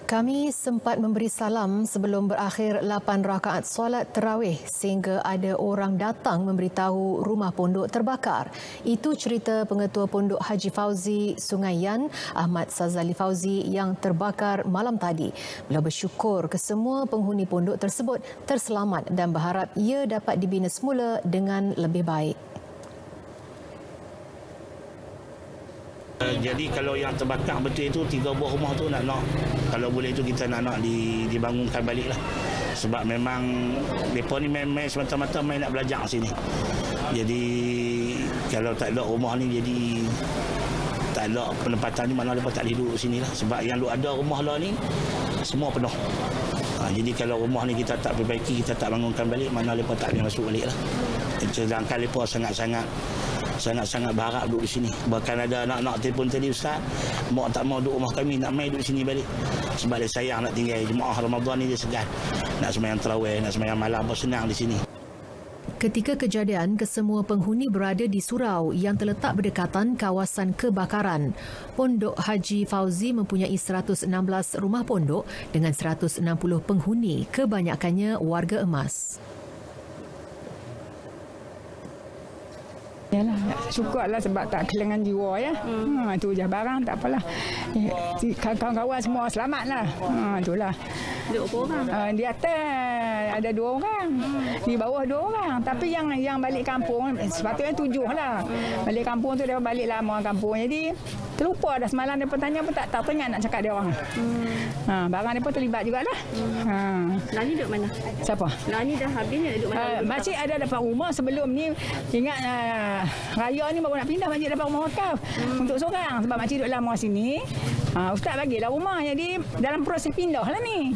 Kami sempat memberi salam sebelum berakhir 8 rakaat solat tarawih sehingga ada orang datang memberitahu rumah pondok terbakar. Itu cerita Pengetua Pondok Haji Fauzi Sungai Yan, Ahmad Sazali Fauzi yang terbakar malam tadi. Beliau bersyukur kesemua penghuni pondok tersebut terselamat dan berharap ia dapat dibina semula dengan lebih baik. Jadi kalau yang terbakar betul itu 3 buah rumah tu nak kalau boleh itu kita nak dibangunkan balik lah. Sebab memang mereka ni main semata-mata main nak belajar sini. Jadi kalau tak ada rumah ni jadi tak ada penempatan ni mana mereka tak boleh duduk sini lah. Sebab yang ada rumah lah ni semua penuh. Jadi kalau rumah ni kita tak perbaiki, kita tak bangunkan balik, mana mereka tak boleh masuk balik lah. Sedangkan mereka sangat-sangat berharap duduk di sini. Bahkan ada anak-anak telefon tadi, Ustaz, mak tak mau duduk rumah kami, nak main duduk sini balik. Sebab dia sayang nak tinggal jemaah Ramadan ni, dia segan. Nak sembahyang tarawih, nak sembahyang malam pun senang di sini. Ketika kejadian, kesemua penghuni berada di surau yang terletak berdekatan kawasan kebakaran. Pondok Haji Fauzi mempunyai 116 rumah pondok dengan 160 penghuni, kebanyakannya warga emas. Yalah, syukurlah sebab tak kehilangan jiwa ya. Itu je barang tak apalah. Kawan-kawan semua selamatlah. Itulah. Duduk berapa orang? Di atas ada 2 orang. Di bawah 2 orang. Tapi yang balik kampung sepatutnya 7 lah. Balik kampung tu dia balik lama kampung. Jadi terlupa dah semalam dia tanya pun tak teringat nak cakap dia orang. Barang dia pun terlibat jugalah. Lani duduk mana? Siapa? Lani dah habis ni duduk mana? Makcik ada dapat rumah sebelum ni. Ingat raya ni baru nak pindah makcik dapat rumah wakaf untuk seorang. Sebab makcik duduk lama sini. Ustaz bagilah rumah. Jadi dalam proses pindah lah ni.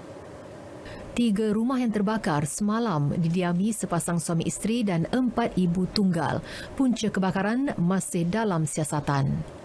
3 rumah yang terbakar semalam didiami sepasang suami isteri dan 4 ibu tunggal. Punca kebakaran masih dalam siasatan.